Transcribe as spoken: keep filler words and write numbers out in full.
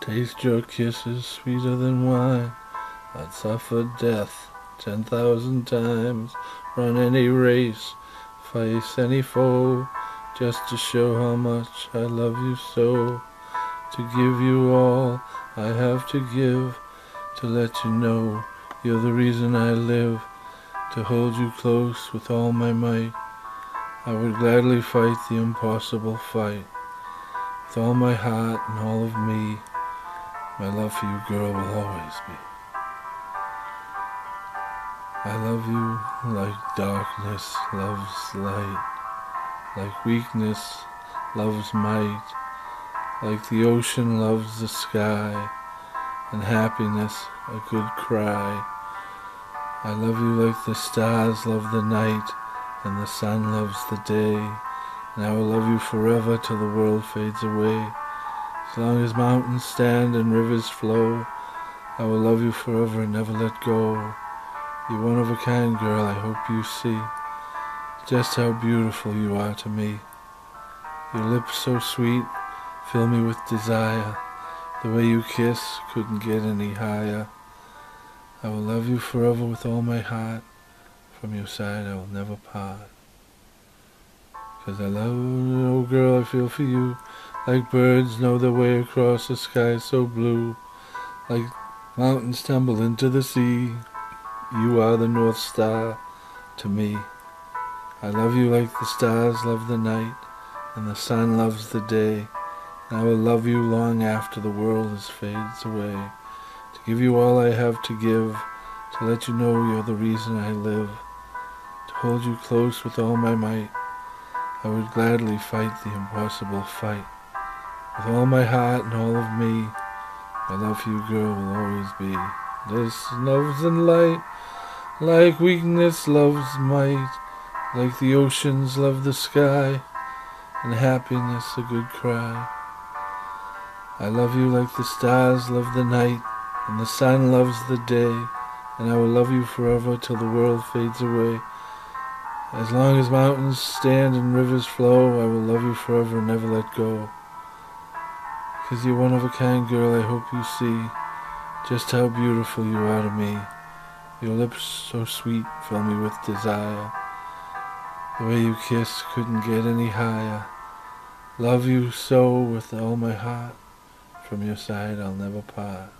Taste your kisses sweeter than wine. I'd suffer death ten thousand times, run any race, face any foe, just to show how much I love you so. To give you all I have to give, to let you know you're the reason I live, to hold you close with all my might. I would gladly fight the impossible fight, with all my heart and all of me. My love for you, girl, will always be. I love you like darkness loves light, like weakness loves might, like the ocean loves the sky, and happiness a good cry. I love you like the stars love the night, and the sun loves the day, and I will love you forever till the world fades away. As long as mountains stand and rivers flow, I will love you forever and never let go. You're one of a kind, girl, I hope you see just how beautiful you are to me. Your lips so sweet fill me with desire. The way you kiss couldn't get any higher. I will love you forever with all my heart. From your side I will never part. 'Cause I love you, oh girl, I feel for you, like birds know their way across a sky so blue, like mountains tumble into the sea. You are the North Star to me. I love you like the stars love the night, and the sun loves the day, and I will love you long after the world has fades away. To give you all I have to give, to let you know you're the reason I live, to hold you close with all my might. I would gladly fight the impossible fight, with all my heart and all of me. My love for you, girl, will always be. This love's in light, like weakness loves might, like the oceans love the sky, and happiness a good cry. I love you like the stars love the night, and the sun loves the day, and I will love you forever till the world fades away. As long as mountains stand and rivers flow, I will love you forever and never let go. 'Cause you're one of a kind, girl, I hope you see just how beautiful you are to me. Your lips so sweet fill me with desire. The way you kiss couldn't get any higher. Love you so with all my heart. From your side I'll never part.